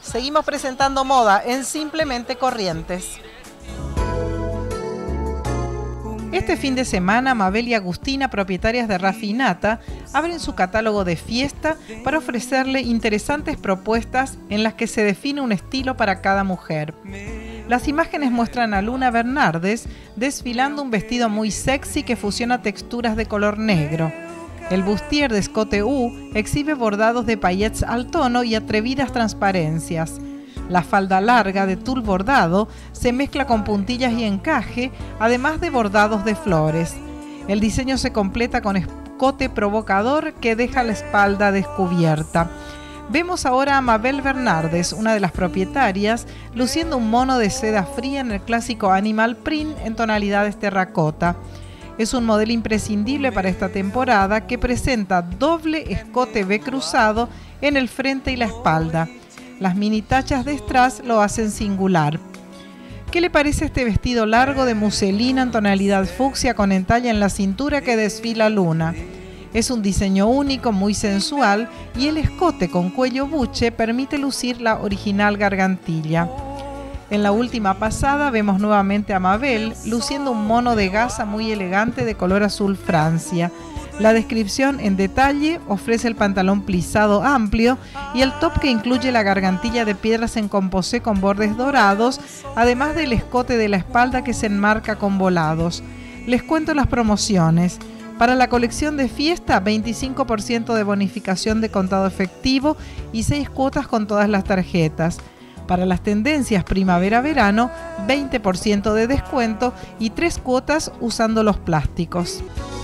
Seguimos presentando moda en Simplemente Corrientes. Este fin de semana, Mabel y Agustina, propietarias de Rafinata, abren su catálogo de fiesta para ofrecerle interesantes propuestas en las que se define un estilo para cada mujer. Las imágenes muestran a Luna Bernardes desfilando un vestido muy sexy que fusiona texturas de color negro. El bustier de escote U exhibe bordados de paillettes al tono y atrevidas transparencias. La falda larga de tul bordado se mezcla con puntillas y encaje, además de bordados de flores. El diseño se completa con escote provocador que deja la espalda descubierta. Vemos ahora a Mabel Bernardes, una de las propietarias, luciendo un mono de seda fría en el clásico animal print en tonalidades terracota. Es un modelo imprescindible para esta temporada que presenta doble escote V cruzado en el frente y la espalda. Las mini tachas de strass lo hacen singular. ¿Qué le parece este vestido largo de muselina en tonalidad fucsia con entalla en la cintura que desfila Luna? Es un diseño único, muy sensual, y el escote con cuello buche permite lucir la original gargantilla. En la última pasada vemos nuevamente a Mabel luciendo un mono de gasa muy elegante de color azul Francia. La descripción en detalle ofrece el pantalón plisado amplio y el top que incluye la gargantilla de piedras en composé con bordes dorados, además del escote de la espalda que se enmarca con volados. Les cuento las promociones. Para la colección de fiesta, 25% de bonificación de contado efectivo y 6 cuotas con todas las tarjetas. Para las tendencias primavera-verano, 20% de descuento y 3 cuotas usando los plásticos.